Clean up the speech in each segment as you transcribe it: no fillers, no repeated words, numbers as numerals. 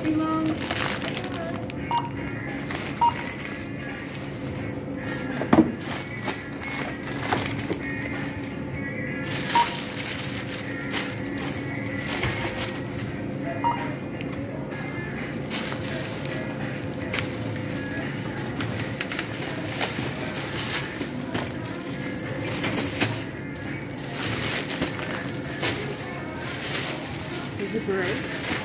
Easy, Mom. Did you break?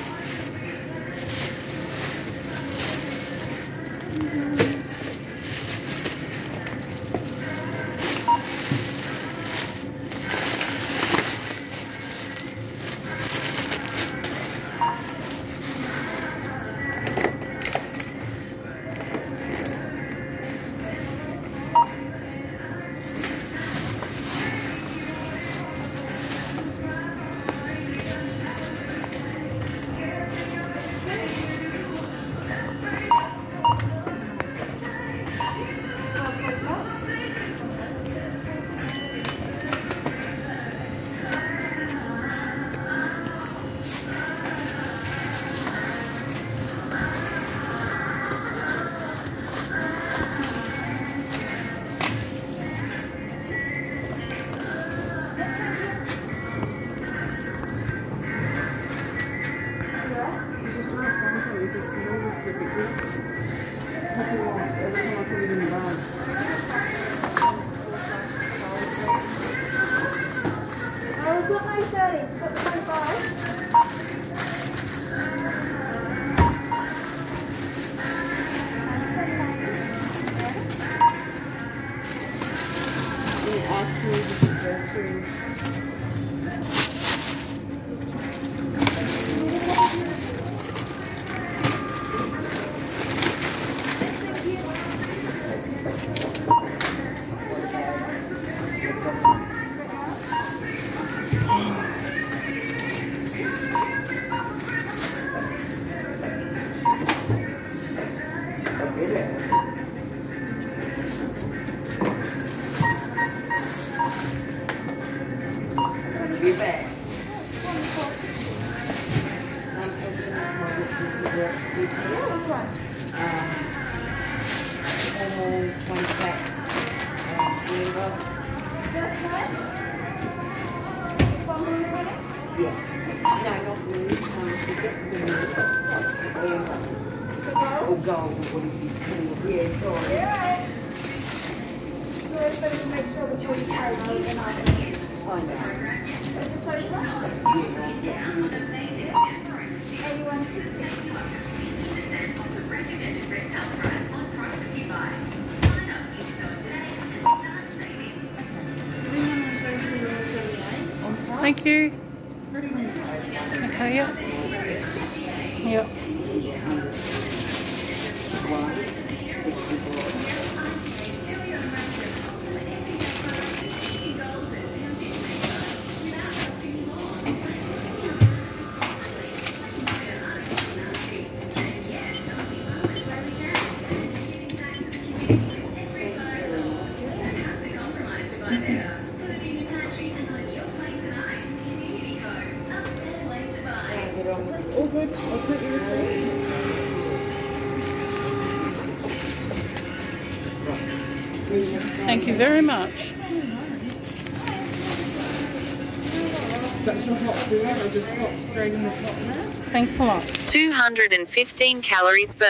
With the kids. Help you all. Every time I put it in the bag. I've got my 30, got the 25. They asked me if it's there too. Be back. I'm opening my business to work speaking. Home 26. Yes. No, not really. To get the new or go, what if he's cool? Yeah, sorry. Yeah. So everybody make sure the choice is right. Find out. Thank you. Okay, yeah. Yep. All good. I'll put your receipt. Thank you very much. That's your hot food. I'll just pop straight in the top now. Thanks a lot. 215 calories per